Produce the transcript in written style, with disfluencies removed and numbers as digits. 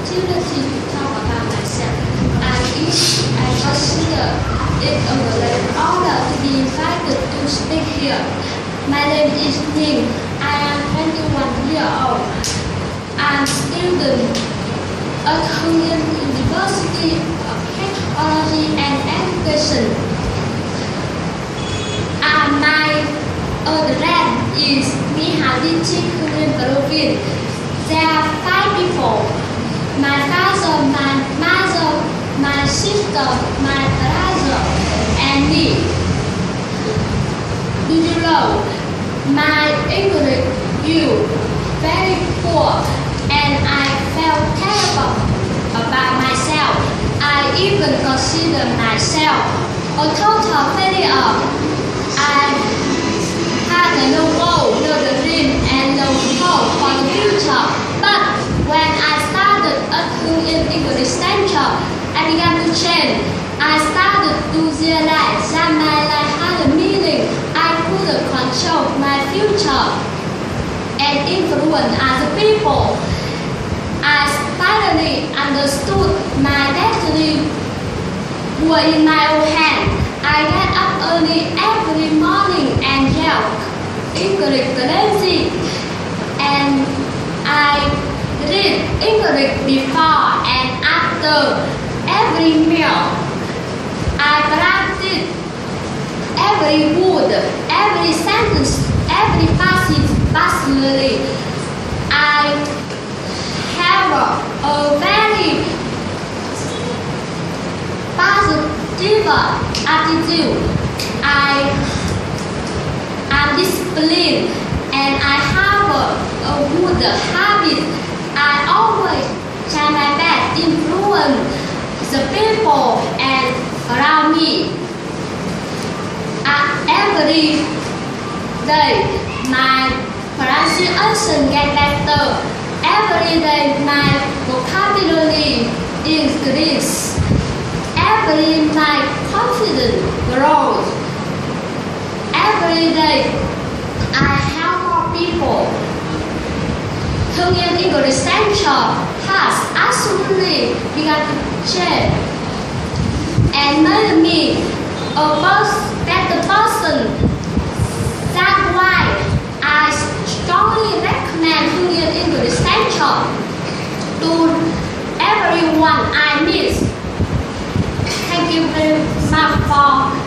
opportunity to talk about myself. I consider it a great honor to be invited to speak here. My name is Ning. I am 21 years old. I am student at Hưng Yên University of Technology and Education. My address is Mihali Hưng Yên Province. There are 5 people: my father, my mother, my sister, my brother, and me. Do you know, my English is very poor, and I felt terrible about myself. I even consider myself a total failure. I had no goal, no dream, and no hope for the future. But when I started at Hưng Yên English Center, I began to change. I started to realize that my life had a meaning. I could control my future and influence other people. I finally understood my destiny was in my own hand. I get up early every morning and yell English crazy, and I read English before and after every meal. I practice every word, every sentence, every passage passionately. I have a very positive attitude. I am disciplined, and I have a good habit. I always try my best to influence the people and around me. Every day, my pronunciation gets better. Every day, my vocabulary increases. Every day, my confidence grows. Every day, I help more people. Hưng Yên English Center has absolutely begun to change and made me a better person. That's why I strongly recommend Hưng Yên English Center to everyone I meet. Thank you very much for